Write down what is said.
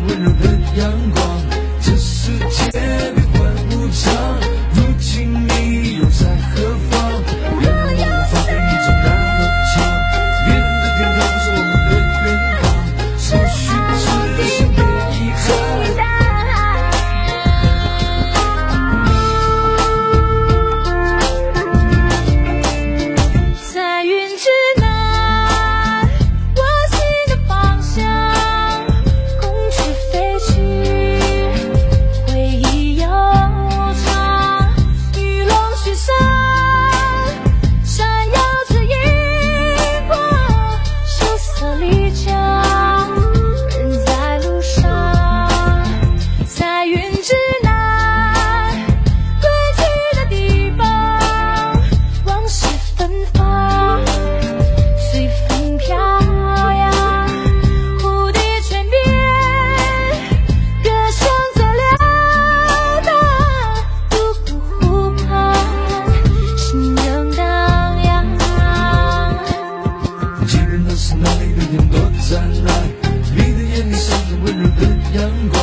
温柔的阳光。这世界变幻无常，如今你又在何方？原来我无法陪你走那么长，别人的天堂不是我们的远方，或许只是别遗憾。 彩云之南，我心的方向，公翅飞去，回忆悠长，玉龙雪山，闪耀着荧光，羞涩丽江，人在路上。彩云之南，归去的地方，往事芬芳，随风飘扬，蝴蝶泉边，歌声在撩荡，泸沽湖畔，心仍荡漾。 既然那是哪里的天多灿烂，你的眼里闪着温柔的阳光。